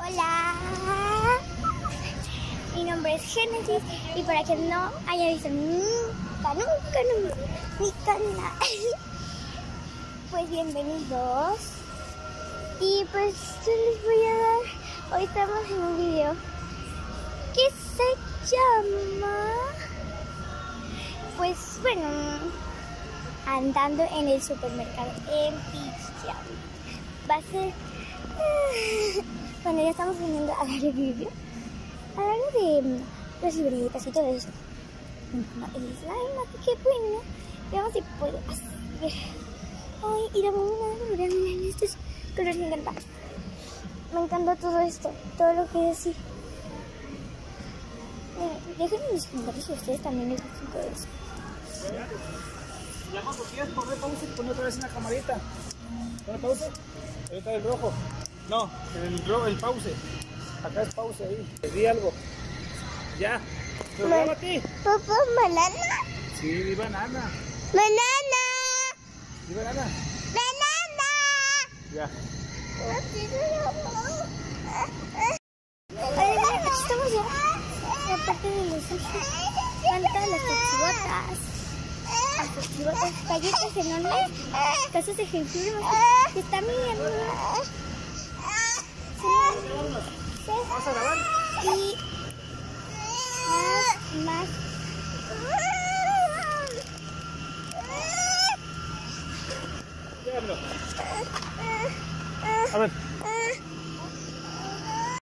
Hola, mi nombre es Génesis y para quien no haya visto mi canal, pues bienvenidos. Y pues yo les voy a dar, hoy estamos en un video que se llama, pues bueno, andando en el supermercado en pijama. Va a ser bueno, ya estamos viniendo a hablar de video, hablar de las libritas y todo eso. El slime, así que bueno, veamos si puedo hacer. Ay, y la mamá, miren, estos colores me encantan. Me encanta todo esto, todo lo que es así. Déjenme en los comentarios si a ustedes también les gusta todo eso. Ya cuando quieras poner pausa y poner otra vez en la camarita. ¿Pone pausa? Ahí está el rojo. No, el pause. Acá es pause ahí. Te di algo. Ya. ¿Pero graba a ti? ¿Papá, banana? Sí, di banana. ¡Banana! Di banana. ¡Banana! Ya. Oigan, aquí estamos ya en la parte de los sushis. Cantan las tochibotas, galletas enormes, casos de jengibre, que está mirando. ¿Vamos a grabar? Y más. Llévamelo. A ver.